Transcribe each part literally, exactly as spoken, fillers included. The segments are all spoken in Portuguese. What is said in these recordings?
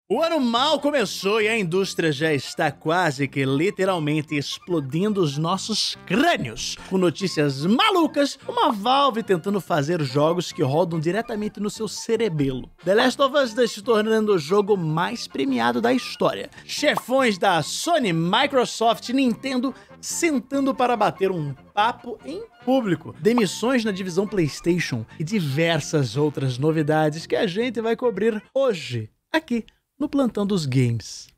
O ano mal começou e a indústria já está quase que literalmente explodindo os nossos crânios, com notícias malucas, como a Valve tentando fazer jogos que rodam diretamente no seu cerebelo. The Last of Us está se tornando o jogo mais premiado da história. Chefões da Sony, Microsoft e Nintendo sentando para bater um papo em público, demissões na divisão PlayStation e diversas outras novidades que a gente vai cobrir hoje, aqui no Plantão dos Games.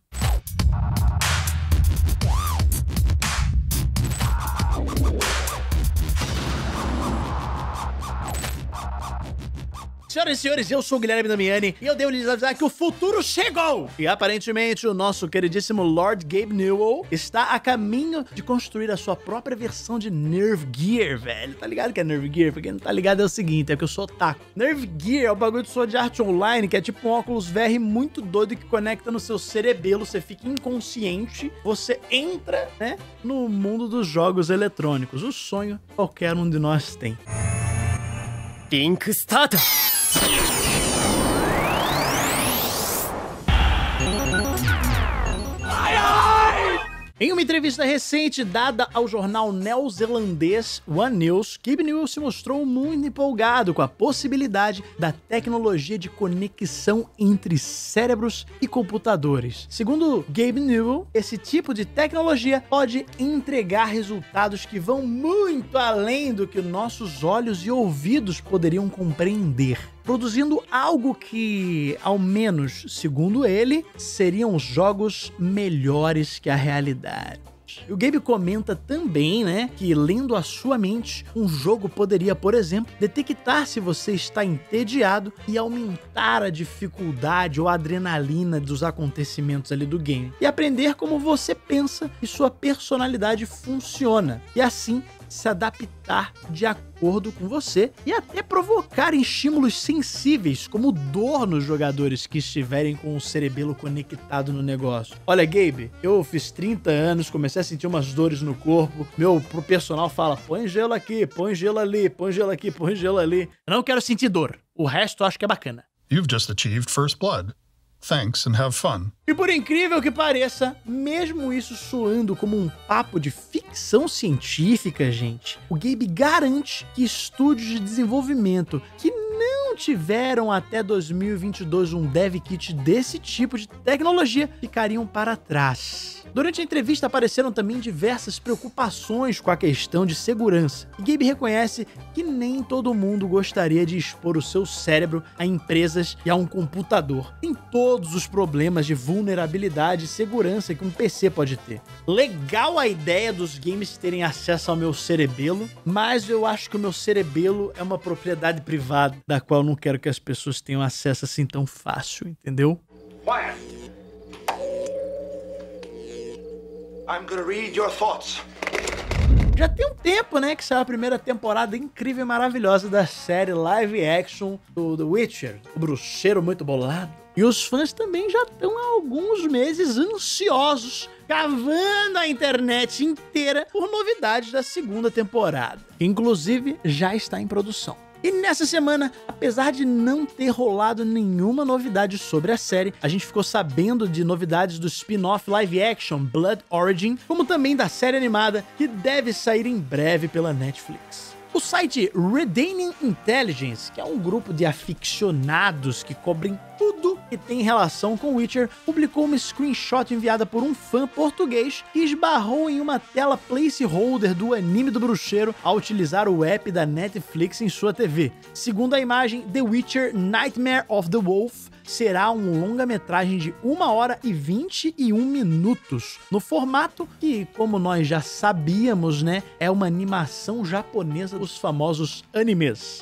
Senhoras e senhores, eu sou o Guilherme Damiani e eu devo lhes avisar que o futuro chegou! E aparentemente o nosso queridíssimo Lord Gabe Newell está a caminho de construir a sua própria versão de Nerve Gear, velho. Tá ligado que é Nerve Gear? Pra quem não tá ligado é o seguinte, é que eu sou otaku. Nerve Gear é o bagulho de Sword Art Online, que é tipo um óculos V R muito doido que conecta no seu cerebelo, você fica inconsciente, você entra, né, no mundo dos jogos eletrônicos. O sonho qualquer um de nós tem. Link Start! Em uma entrevista recente dada ao jornal neozelandês One News, Gabe Newell se mostrou muito empolgado com a possibilidade da tecnologia de conexão entre cérebros e computadores. Segundo Gabe Newell, esse tipo de tecnologia pode entregar resultados que vão muito além do que nossos olhos e ouvidos poderiam compreender, produzindo algo que, ao menos segundo ele, seriam jogos melhores que a realidade. E o Gabe comenta também, né, que lendo a sua mente, um jogo poderia, por exemplo, detectar se você está entediado e aumentar a dificuldade ou a adrenalina dos acontecimentos ali do game. E aprender como você pensa e sua personalidade funciona. E assim, se adaptar de acordo com você e até provocar estímulos sensíveis, como dor nos jogadores que estiverem com o cerebelo conectado no negócio. Olha, Gabe, eu fiz trinta anos, comecei a sentir umas dores no corpo, meu pro personal fala, põe gelo aqui, põe gelo ali, põe gelo aqui, põe gelo ali. Eu não quero sentir dor, o resto eu acho que é bacana. You've just achieved first blood. Thanks and have fun. E por incrível que pareça, mesmo isso soando como um papo de ficção científica, gente, o Gabe garante que estúdios de desenvolvimento que não tiveram até dois mil e vinte e dois um dev kit desse tipo de tecnologia ficariam para trás. Durante a entrevista apareceram também diversas preocupações com a questão de segurança. E Gabe reconhece que nem todo mundo gostaria de expor o seu cérebro a empresas e a um computador. Tem todos os problemas de vulnerabilidade e segurança que um P C pode ter. Legal a ideia dos games terem acesso ao meu cerebelo, mas eu acho que o meu cerebelo é uma propriedade privada, da qual eu não quero que as pessoas tenham acesso assim tão fácil, entendeu? Quiet. I'm gonna read your thoughts. Já tem um tempo, né, que saiu a primeira temporada incrível e maravilhosa da série live action do The Witcher, o bruxeiro muito bolado. E os fãs também já estão há alguns meses ansiosos, cavando a internet inteira por novidades da segunda temporada, que inclusive já está em produção. E nessa semana, apesar de não ter rolado nenhuma novidade sobre a série, a gente ficou sabendo de novidades do spin-off live action Blood Origin, como também da série animada que deve sair em breve pela Netflix. O site Redanian Intelligence, que é um grupo de aficionados que cobrem tudo que tem relação com Witcher, publicou uma screenshot enviada por um fã português que esbarrou em uma tela placeholder do anime do bruxeiro ao utilizar o app da Netflix em sua T V. Segundo a imagem, The Witcher Nightmare of the Wolf será um longa-metragem de uma hora e vinte e um minutos, no formato que, como nós já sabíamos, né, é uma animação japonesa dos famosos animes.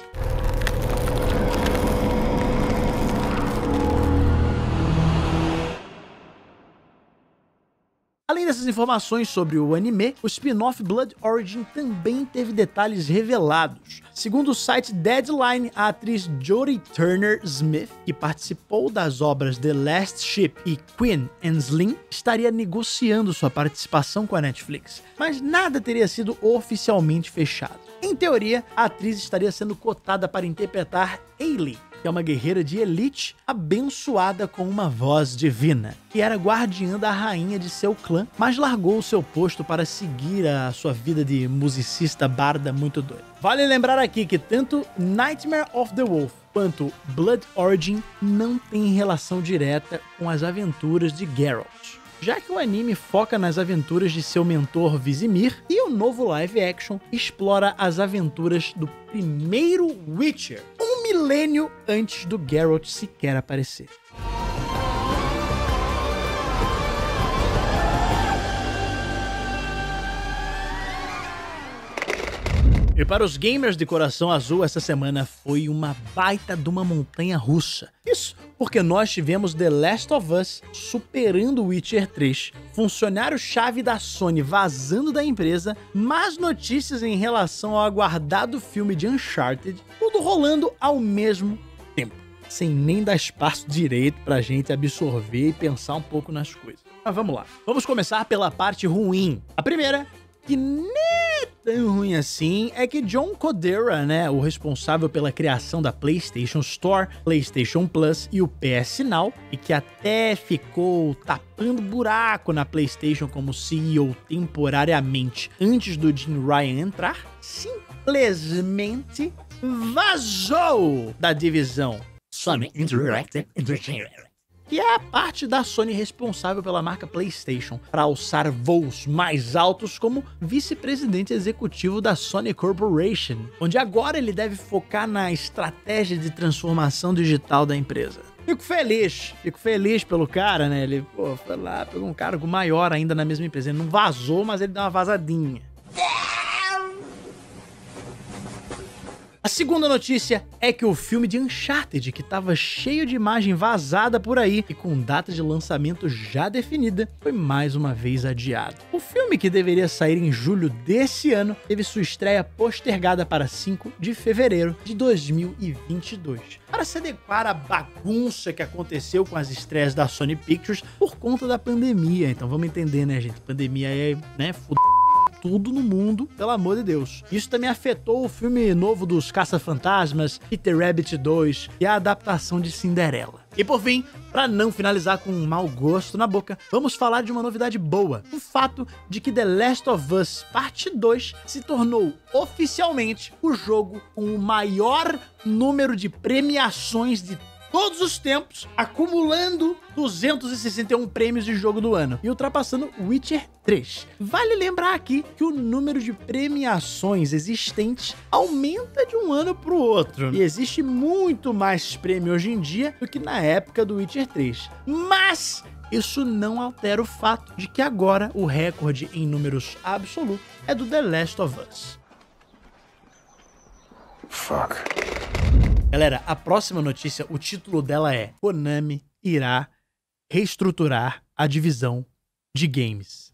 Além dessas informações sobre o anime, o spin-off Blood Origin também teve detalhes revelados. Segundo o site Deadline, a atriz Jodie Turner-Smith, que participou das obras The Last Ship e Queen and Slim, estaria negociando sua participação com a Netflix, mas nada teria sido oficialmente fechado. Em teoria, a atriz estaria sendo cotada para interpretar Ailey, que é uma guerreira de elite abençoada com uma voz divina, que era guardiã da rainha de seu clã, mas largou o seu posto para seguir a sua vida de musicista barda muito doida. Vale lembrar aqui que tanto Nightmare of the Wolf quanto Blood Origin não têm relação direta com as aventuras de Geralt, já que o anime foca nas aventuras de seu mentor Vizimir e o novo live action explora as aventuras do primeiro Witcher, um milênio antes do Geralt sequer aparecer. E para os gamers de coração azul, essa semana foi uma baita de uma montanha russa. Isso porque nós tivemos The Last of Us superando Witcher três, funcionário-chave da Sony vazando da empresa, más notícias em relação ao aguardado filme de Uncharted, tudo rolando ao mesmo tempo, sem nem dar espaço direito pra gente absorver e pensar um pouco nas coisas. Mas vamos lá. Vamos começar pela parte ruim. A primeira, que nem é tão ruim assim, é que John Codera, né, o responsável pela criação da PlayStation Store, PlayStation Plus e o P S Now, e que até ficou tapando buraco na PlayStation como C E O temporariamente antes do Jim Ryan entrar, simplesmente vazou da divisão Sony Interactive Entertainment, que é a parte da Sony responsável pela marca PlayStation, para alçar voos mais altos como vice-presidente executivo da Sony Corporation, onde agora ele deve focar na estratégia de transformação digital da empresa. Fico feliz, fico feliz pelo cara, né? Ele, pô, foi lá, pegou um cargo maior ainda na mesma empresa. Ele não vazou, mas ele deu uma vazadinha. A segunda notícia é que o filme de Uncharted, que estava cheio de imagem vazada por aí e com data de lançamento já definida, foi mais uma vez adiado. O filme, que deveria sair em julho desse ano, teve sua estreia postergada para cinco de fevereiro de dois mil e vinte e dois, para se adequar à bagunça que aconteceu com as estreias da Sony Pictures por conta da pandemia. Então vamos entender, né, gente? Pandemia é, né, fudida tudo no mundo, pelo amor de Deus. Isso também afetou o filme novo dos Caça-Fantasmas, Peter Rabbit dois e a adaptação de Cinderela. E por fim, para não finalizar com um mau gosto na boca, vamos falar de uma novidade boa. O fato de que The Last of Us Parte dois se tornou oficialmente o jogo com o maior número de premiações de todos os tempos, acumulando duzentos e sessenta e um prêmios de jogo do ano e ultrapassando Witcher três. Vale lembrar aqui que o número de premiações existentes aumenta de um ano para o outro, e existe muito mais prêmio hoje em dia do que na época do Witcher três. Mas isso não altera o fato de que agora o recorde em números absolutos é do The Last of Us. Fuck. Galera, a próxima notícia, o título dela é: Konami irá reestruturar a divisão de games.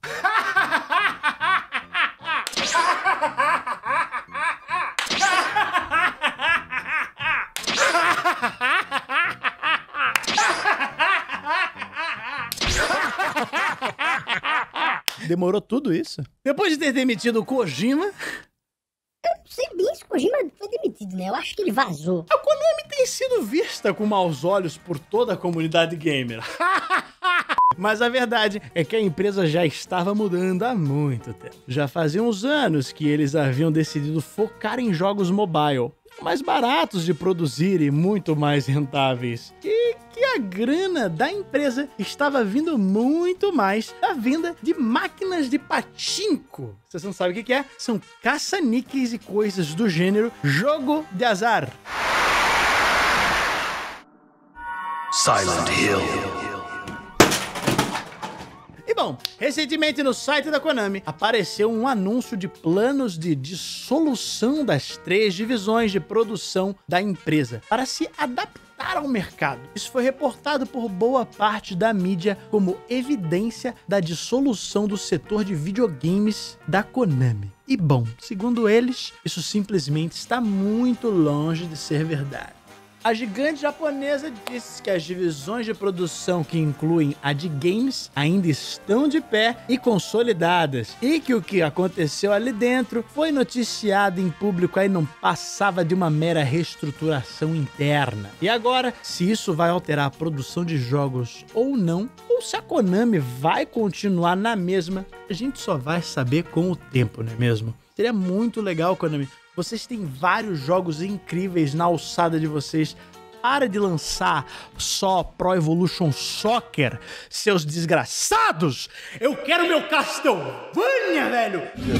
Demorou tudo isso? Depois de ter demitido o Kojima... Sei bem se o Kojima foi demitido, né? Eu acho que ele vazou. A Konami tem sido vista com maus olhos por toda a comunidade gamer. Mas a verdade é que a empresa já estava mudando há muito tempo. Já fazia uns anos que eles haviam decidido focar em jogos mobile, mais baratos de produzir e muito mais rentáveis. E que a grana da empresa estava vindo muito mais da venda de máquinas de pachinko. Vocês não sabem o que é? São caça-níqueis e coisas do gênero jogo de azar. Silent Hill. E bom, recentemente no site da Konami apareceu um anúncio de planos de dissolução das três divisões de produção da empresa para se adaptar ao mercado. Isso foi reportado por boa parte da mídia como evidência da dissolução do setor de videogames da Konami. E bom, segundo eles, isso simplesmente está muito longe de ser verdade. A gigante japonesa disse que as divisões de produção que incluem a de games ainda estão de pé e consolidadas, e que o que aconteceu ali dentro foi noticiado em público aí não passava de uma mera reestruturação interna. E agora, se isso vai alterar a produção de jogos ou não, ou se a Konami vai continuar na mesma, a gente só vai saber com o tempo, não é mesmo? Seria muito legal, Konami. Vocês têm vários jogos incríveis na alçada de vocês. Para de lançar só Pro Evolution Soccer, seus desgraçados! Eu quero meu Castlevania, velho!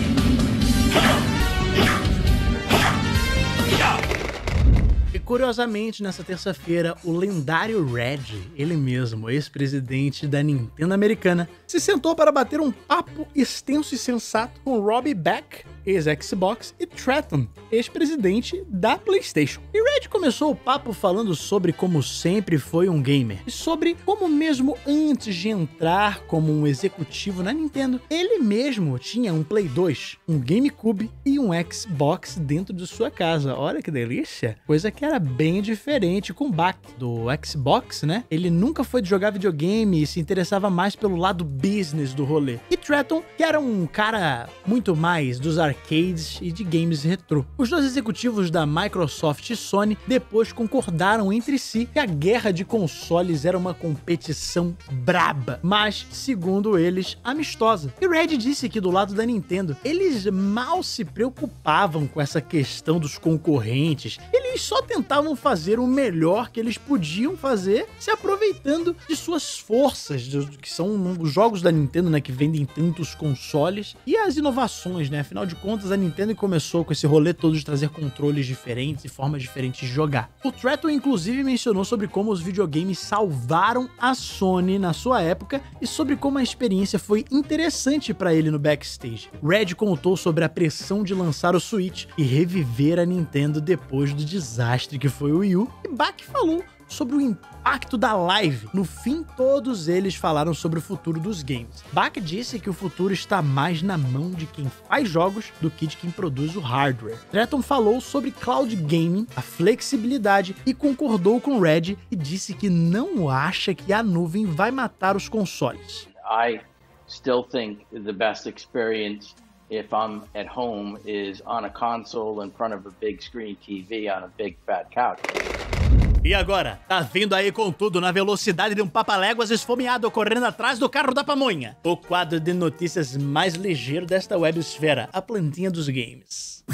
E curiosamente, nessa terça-feira, o lendário Red, ele mesmo, ex-presidente da Nintendo americana, se sentou para bater um papo extenso e sensato com Robbie Beck, ex-Xbox, e Tretton, ex-presidente da PlayStation. E Red começou o papo falando sobre como sempre foi um gamer, e sobre como mesmo antes de entrar como um executivo na Nintendo, ele mesmo tinha um Play dois, um GameCube e um Xbox dentro de sua casa. Olha que delícia! Coisa que era bem diferente com o Bach do Xbox, né? Ele nunca foi de jogar videogame e se interessava mais pelo lado business do rolê. E Tretton, que era um cara muito mais dos arcades e de games retrô. Os dois executivos da Microsoft e Sony depois concordaram entre si que a guerra de consoles era uma competição braba, mas, segundo eles, amistosa. E Red disse que do lado da Nintendo, eles mal se preocupavam com essa questão dos concorrentes. Eles só tentavam fazer o melhor que eles podiam fazer, se aproveitando de suas forças, que são os jogos da Nintendo, né, que vendem tantos consoles, e as inovações, né? Afinal de contas, a Nintendo começou com esse rolê todo de trazer controles diferentes e formas diferentes de jogar. O Tretton, inclusive, mencionou sobre como os videogames salvaram a Sony na sua época e sobre como a experiência foi interessante para ele no backstage. Red contou sobre a pressão de lançar o Switch e reviver a Nintendo depois do desastre que foi o Wii U, e Bach falou sobre o impacto da live. No fim, todos eles falaram sobre o futuro dos games. Bach disse que o futuro está mais na mão de quem faz jogos do que de quem produz o hardware. Tretton falou sobre cloud gaming, a flexibilidade, e concordou com Red e disse que não acha que a nuvem vai matar os consoles. I still think the best experience if I'm at home is on a console in front of a big screen T V on a big fat couch. E agora, tá vindo aí com tudo na velocidade de um papaléguas esfomeado correndo atrás do carro da pamonha. O quadro de notícias mais ligeiro desta websfera, a plantinha dos games.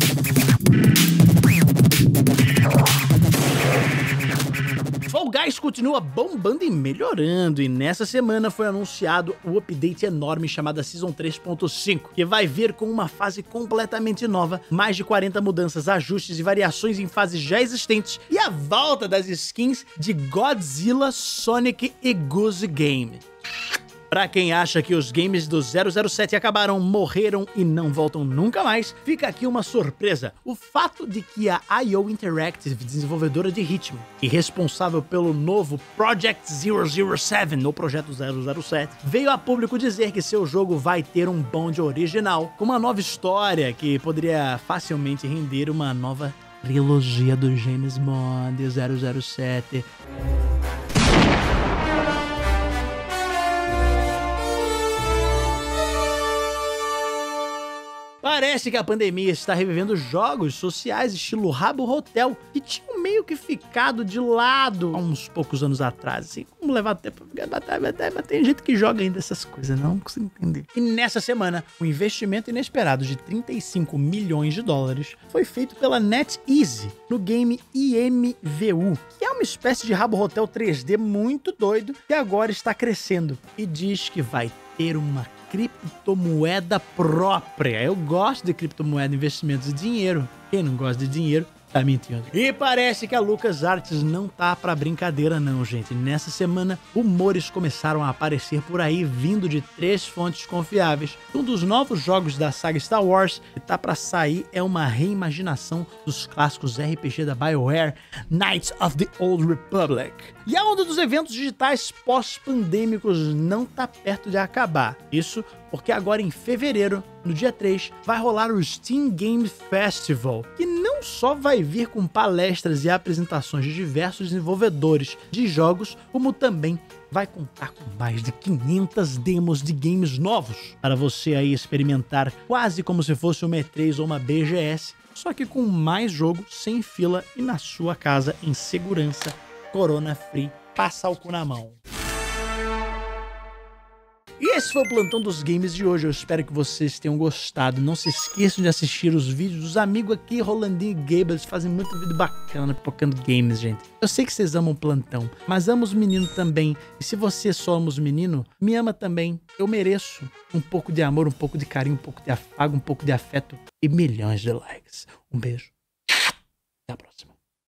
Fall Guys continua bombando e melhorando, e nessa semana foi anunciado o update enorme chamado Season três ponto cinco, que vai vir com uma fase completamente nova, mais de quarenta mudanças, ajustes e variações em fases já existentes, e a volta das skins de Godzilla, Sonic e Goose Game. Pra quem acha que os games do zero zero sete acabaram, morreram e não voltam nunca mais, fica aqui uma surpresa. O fato de que a I O Interactive, desenvolvedora de Hitman e responsável pelo novo Project zero zero sete, ou Projeto zero zero sete, veio a público dizer que seu jogo vai ter um bonde original, com uma nova história que poderia facilmente render uma nova trilogia do James Bond zero zero sete. Parece que a pandemia está revivendo jogos sociais estilo Habbo Hotel, que tinham meio que ficado de lado há uns poucos anos atrás, assim, como levar tempo, mas tem gente que joga ainda essas coisas, não consigo entender. E nessa semana, um investimento inesperado de trinta e cinco milhões de dólares foi feito pela NetEase no game I M V U, que é uma espécie de Habbo Hotel três D muito doido, que agora está crescendo e diz que vai ter uma criptomoeda própria. Eu gosto de criptomoeda, investimentos e dinheiro. Quem não gosta de dinheiro tá mentindo. E parece que a LucasArts não tá pra brincadeira não, gente. Nessa semana, rumores começaram a aparecer por aí, vindo de três fontes confiáveis. Um dos novos jogos da saga Star Wars que tá pra sair é uma reimaginação dos clássicos R P G da BioWare, Knights of the Old Republic. E a onda dos eventos digitais pós-pandêmicos não tá perto de acabar. Isso porque agora em fevereiro, no dia três, vai rolar o Steam Game Festival, que não não só vai vir com palestras e apresentações de diversos desenvolvedores de jogos, como também vai contar com mais de quinhentas demos de games novos para você aí experimentar, quase como se fosse uma E três ou uma B G S, só que com mais jogo, sem fila e na sua casa em segurança, corona free, passa o cu na mão. E esse foi o Plantão dos Games de hoje. Eu espero que vocês tenham gostado. Não se esqueçam de assistir os vídeos dos amigos aqui, Rolandinho e Gabe. Eles fazem muito vídeo bacana, pipocando games, gente. Eu sei que vocês amam o Plantão, mas amo os meninos também. E se você só ama os meninos, me ama também. Eu mereço um pouco de amor, um pouco de carinho, um pouco de afago, um pouco de afeto e milhões de likes. Um beijo. Até a próxima.